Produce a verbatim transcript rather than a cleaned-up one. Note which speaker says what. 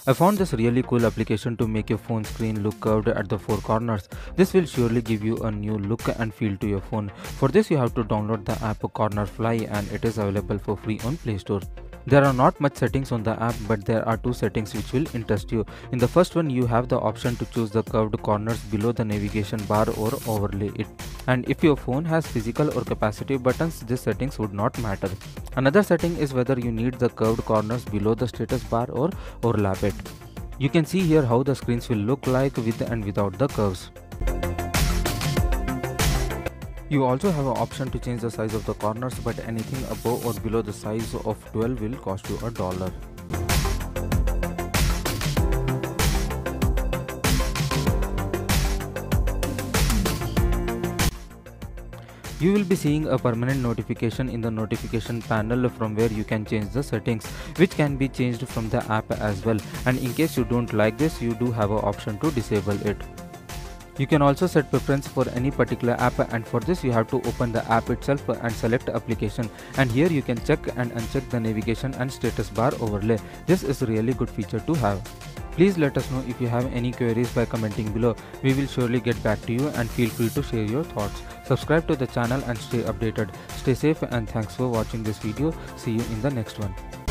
Speaker 1: I found this really cool application to make your phone screen look curved at the four corners. This will surely give you a new look and feel to your phone. For this you have to download the app Cornerfly and it is available for free on Play Store. There are not much settings on the app, but there are two settings which will interest you. In the first one, you have the option to choose the curved corners below the navigation bar or overlay it. And if your phone has physical or capacitive buttons, these settings would not matter. Another setting is whether you need the curved corners below the status bar or overlap it. You can see here how the screens will look like with and without the curves. You also have an option to change the size of the corners, but anything above or below the size of twelve will cost you a dollar. You will be seeing a permanent notification in the notification panel from where you can change the settings, which can be changed from the app as well. And in case you don't like this, you do have an option to disable it. You can also set preference for any particular app, and for this you have to open the app itself and select application, and here you can check and uncheck the navigation and status bar overlay. This is a really good feature to have. Please let us know if you have any queries by commenting below. We will surely get back to you, and feel free to share your thoughts. Subscribe to the channel and stay updated. Stay safe and thanks for watching this video. See you in the next one.